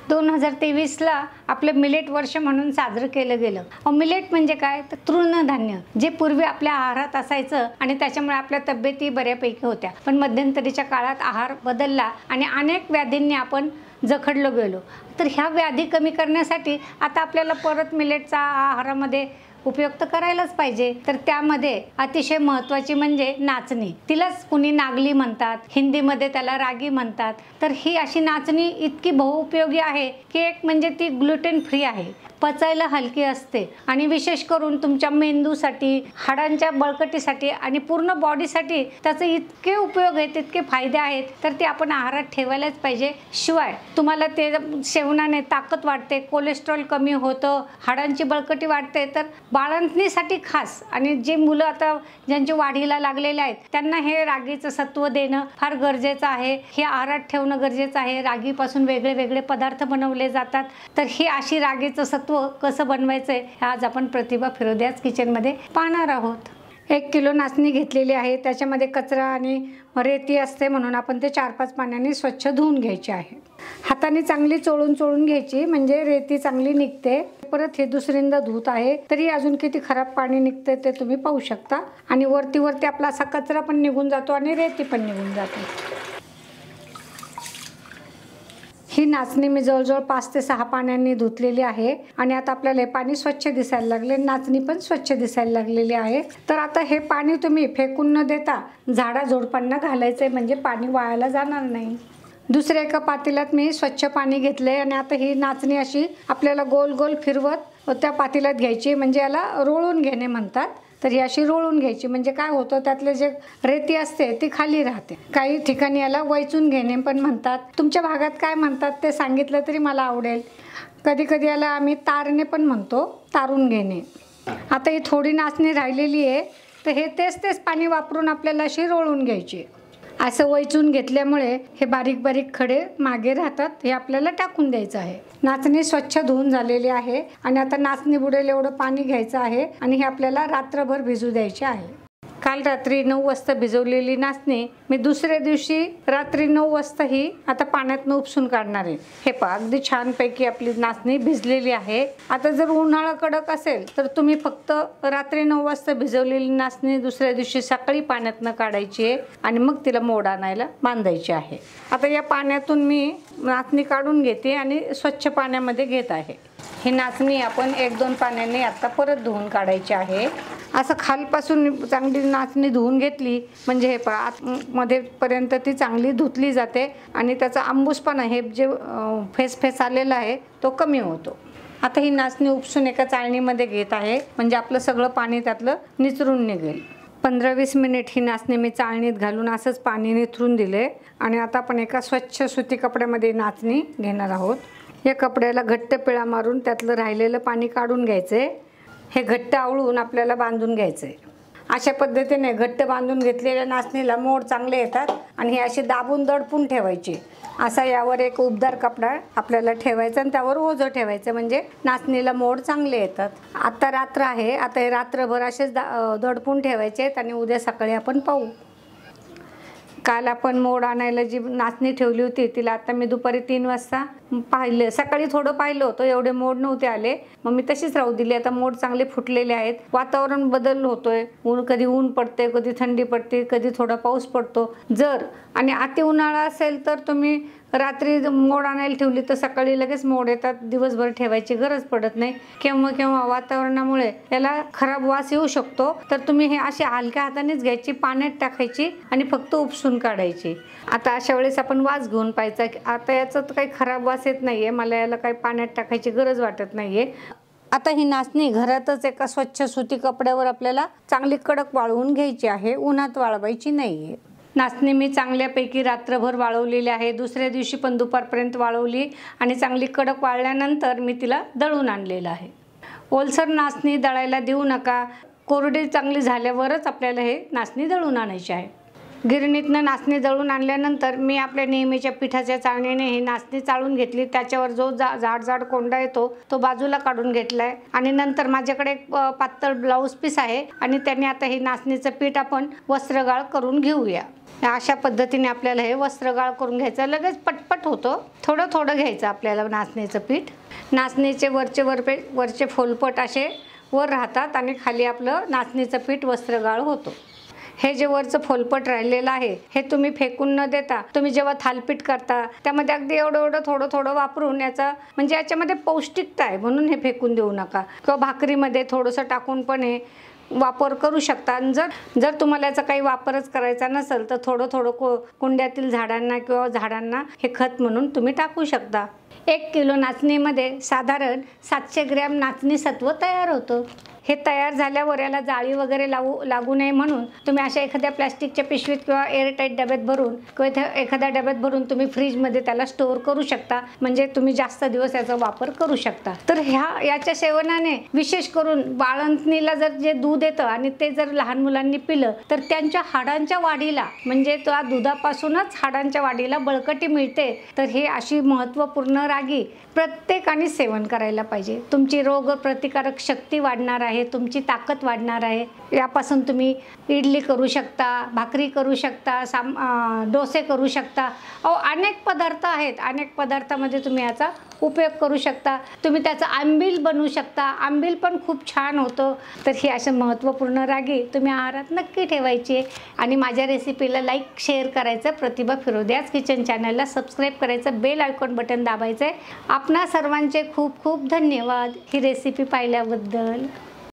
2023ला आपलं मिलेट वर्ष म्हणून साजरं केलं गेलं। मिलेट म्हणजे काय तर तृणधान्य, जे पूर्वी आपल्या आहारात असायचं आणि त्याच्यामुळे आपल्या तब्येती बऱ्यापैकी होत्या। पण मध्यंतरीच्या काळात आहार बदलला आणि अनेक व्याधींनी आपण जखडलो गेलो। तर ह्या व्याधी कमी करण्यासाठी आता आपल्याला परत मिलेटचा आहारामध्ये उपयुक्त करायलाच पाहिजे। तर त्यामध्ये अतिशय महत्त्वाची म्हणजे नाचणी, तिलाच कुणी नागली म्हणतात, हिंदीमध्ये त्याला रागी म्हणतात। तर ही अशी नाचणी इतकी बहुउपयोगी आहे की एक म्हणजे ती ग्लुटेन फ्री आहे, पचायला हलकी असते आणि विशेष करून तुमच्या मेंदूसाठी, हाडांच्या बळकटीसाठी आणि पूर्ण बॉडीसाठी त्याचे इतके उपयोग आहेत, इतके फायदे आहेत, तर ते आपण आहारात ठेवायलाच पाहिजे। शिवाय तुम्हाला ते सेवनाने ताकद वाढते, कोलेस्ट्रॉल कमी होतं, हाडांची बळकटी वाढते। तर बाळंतणीसाठी खास आणि जे मुलं आता ज्यांच्या वाढीला लागलेले आहेत त्यांना हे रागीचं सत्व देणं फार गरजेचं आहे, हे आहारात ठेवणं गरजेचं आहे। रागीपासून वेगळे वेगळे पदार्थ बनवले जातात। तर ही अशी रागीचं सत्व कसं बनवायचं आहे हे आज आपण प्रतिभा फिरोदियाज किचनमध्ये पाहणार आहोत। 1 किलो नाचणी घेतलेली आहे, त्याच्यामध्ये कचरा आणि रेती असते म्हणून आपण ते 4-5 पाण्याने स्वच्छ धुवून घ्यायचे आहे। हाताने चांगली चोळून घ्यायची म्हणजे रेती चांगली निघते। परत हे दुसऱ्यांदा धुत आहे तरी अजून किती खराब पाणी निघते ते तुम्ही पाहू शकता आणि वरती आपला असा कचरा पण निघून जातो आणि रेती पण निघून जाते। ही नाचणी मी जवळजवळ 5 ते 6 पाण्याने धुतलेली आहे आणि आता आपल्याला हे पाणी स्वच्छ दिसायला लागले, नाचणी पण स्वच्छ दिसायला लागलेली आहे। तर आता हे पाणी तुम्ही फेकून न देता झाडाझुडपांना घालायचे म्हणजे पाणी वायाला जाणार नाही। दुसऱ्या एका पातेल्यात मी स्वच्छ पाणी घेतले आणि आता ही नाचणी अशी आपल्याला गोल गोल फिरवत त्या पातेल्यात घ्यायची, म्हणजे याला रोळून घेणे म्हणतात। तर ही अशी रोळून घ्यायची म्हणजे काय होतं, त्यातले जे रेती असते ती खाली राहते। काही ठिकाणी याला वैचून घेणे पण म्हणतात, तुमच्या भागात काय म्हणतात ते सांगितलं तरी मला आवडेल। कधी कधी याला आम्ही तारणे पण म्हणतो, तारून घेणे। आता ही थोडी नाचणी राहिलेली आहे, तर हे तेच पाणी वापरून आपल्याला अशी रोळून घ्यायची। असं वैचून घेतल्यामुळे हे बारीक बारीक खडे मागे राहतात, हे आपल्याला टाकून द्यायचं आहे। नाचणी स्वच्छ धुवून झालेली आहे आणि आता नाचणी बुडेल एवढं पाणी घ्यायचं आहे आणि हे आपल्याला रात्रभर भिजू द्यायचे आहे। काल रात्री 9 वाजता भिजवलेली नाचणी मी दुसऱ्या दिवशी रात्री 9 वाजता ही आता पाण्यातून उपसून काढणार आहे। हे पहा, अगदी छानपैकी आपली नाचणी भिजलेली आहे। आता जर उन्हाळा कडक असेल तर तुम्ही फक्त रात्री 9 वाजता भिजवलेली नाचणी दुसऱ्या दिवशी सकाळी पाण्यातून काढायची आहे आणि मग तिला मोड आणायला बांधायची आहे। आता या पाण्यातून मी नाचणी काढून घेते आणि स्वच्छ पाण्यामध्ये घेत आहे। ही नाचणी आपण 1-2 पाण्याने आता परत धुवून काढायची आहे। असं खालपासून चांगली नाचणी धुवून घेतली म्हणजे हे पहा मध्ये पर्यंत ती चांगली धुतली जाते आणि त्याचा आंबूसपणा हे जे फेस आलेला आहे तो कमी होतो। आता ही नाचणी उपसून एका चाळणीमध्ये घेत आहे म्हणजे आपलं सगळं पाणी त्यातलं निचरून निघेल। 15-20 मिनिट ही नाचणी मी चाळणीत घालून असंच पाणी निथरून दिले आणि आता आपण एका स्वच्छ सुती कपड्यामध्ये नाचणी घेणार आहोत। या कपड्याला घट्ट पिळा मारून त्यातलं राहिलेलं पाणी काढून घ्यायचे। हे घट्ट आवळून आपल्याला बांधून घ्यायचे। अशा पद्धतीने घट्ट बांधून घेतलेल्या नाचणीला मोड चांगले येतात आणि हे असे दाबून दडपून ठेवायचे। असा यावर एक उबदार कपडा आपल्याला ठेवायचा आणि त्यावर ओझं ठेवायचं म्हणजे नाचणीला मोड चांगले येतात। आता रात्र आहे, आता हे रात्रभर असेच दडपून ठेवायचे आहेत आणि उद्या सकाळी आपण पाहू। काल आपण मोड आणायला जी नाचणी ठेवली होती तिला आता मी दुपारी 3 वाजता पाहिलं, सकाळी थोडं पाहिलं होतं, एवढे मोड नव्हते आले, मग मी तशीच राहू दिली। आता मोड चांगले फुटलेले आहेत। वातावरण बदल होतोय, कधी ऊन पडते, कधी थंडी पडते, कधी थोडा पाऊस पडतो। जर आणि अति उन्हाळा असेल तर तुम्ही रात्री मोड आणायला ठेवली तर सकाळी लगेच मोड येतात, दिवसभर ठेवायची गरज पडत नाही। केव्हा वातावरणामुळे याला खराब वास येऊ शकतो। तर तुम्ही हे असे हलक्या हातानेच घ्यायची, पाण्यात टाकायची आणि फक्त उपसून काढायची। आता अशा वेळेस आपण वास घेऊन पाहायचा की आता याचा तर काही खराब वास येत नाहीये, मला याला काही पाण्यात टाकायची गरज वाटत नाहीये। आता ही नाचणी घरातच एका स्वच्छ सुती कपड्यावर आपल्याला चांगली कडक वाळवून घ्यायची आहे, उन्हात वाळवायची नाहीये। नाचणी मी चांगल्यापैकी रात्रभर वाळवलेली आहे, दुसऱ्या दिवशी पण दुपारपर्यंत वाळवली आणि चांगली कडक वाळल्यानंतर मी तिला दळून आणलेलं आहे। ओलसर नाचणी दळायला देऊ नका, कोरडी चांगली झाल्यावरच आपल्याला हे नाचणी दळून आणायची आहे। गिरणीतनं नाचणी दळून आणल्यानंतर मी आपल्या नेहमीच्या पिठाच्या चाळणीने ही नाचणी चाळून घेतली। त्याच्यावर जो जाड कोंडा येतो तो बाजूला काढून घेतलाय आणि नंतर माझ्याकडे एक पातळ ब्लाऊज पीस आहे आणि त्याने आता ही नाचणीचं पीठ आपण वस्त्रगाळ करून घेऊया। अशा पद्धतीने आपल्याला हे वस्त्रगाळ करून घ्यायचं, लगेच पटपट होतो। थोडं थोडं घ्यायचं आपल्याला नाचणीचं पीठ। नाचणीचे वरचे फोलपट असे वर राहतात आणि खाली आपलं नाचणीचं पीठ वस्त्रगाळ होतो। हे जे वरचं फोलपट राहिलेलं आहे हे तुम्ही फेकून न देता तुम्ही जेव्हा थालपीठ करता त्यामध्ये अगदी एवढं थोडं वापरून याचा म्हणजे याच्यामध्ये पौष्टिकता आहे म्हणून हे फेकून देऊ नका। किंवा भाकरीमध्ये थोडंसं टाकून पण हे वापर करू शकता। आणि जर तुम्हाला याचा काही वापरच करायचा नसेल तर थोडं कुंड्यातील झाडांना किंवा झाडांना हे खत म्हणून तुम्ही टाकू शकता। 1 किलो नाचणीमध्ये साधारण 700 ग्रॅम नाचणी सत्व तयार होतं। हे तयार झाल्यावर याला जाळी वगैरे लागू नये म्हणून तुम्ही अशा एखाद्या प्लास्टिकच्या पिशवीत किंवा एअरटाईट डब्यात भरून किंवा एखाद्या डब्यात भरून तुम्ही फ्रीजमध्ये त्याला स्टोअर करू शकता, म्हणजे तुम्ही जास्त दिवस याचा वापर करू शकता। तर याच्या सेवनाने विशेष करून बाळंतणीला जर जे दूध येतं आणि ते जर लहान मुलांनी पिलं तर त्यांच्या हाडांच्या वाढीला म्हणजे त्या दुधापासूनच हाडांच्या वाढीला बळकटी मिळते। तर हे अशी महत्त्वपूर्ण रागी प्रत्येकाने सेवन करायला पाहिजे। तुमची रोगप्रतिकारक शक्ती वाढणार आहे, तुमची ताकद वाढणार आहे। यापासून तुम्ही इडली करू शकता, भाकरी करू शकता, डोसे करू शकता। अनेक पदार्थ आहेत, अनेक पदार्थामध्ये तुम्ही याचा उपयोग करू शकता। तुम्ही त्याचं आंबील बनवू शकता, आंबील पण खूप छान होतं। तर ही अशी महत्त्वपूर्ण रागी तुम्ही आहारात नक्की ठेवायची आणि माझ्या रेसिपीला लाईक शेअर करायचं, प्रतिभा फिरोदियाज किचन चॅनलला सबस्क्राईब करायचं, बेल आयकॉन बटन दाबायचं आहे। आपणा सर्वांचे खूप खूप धन्यवाद ही रेसिपी पाहिल्याबद्दल।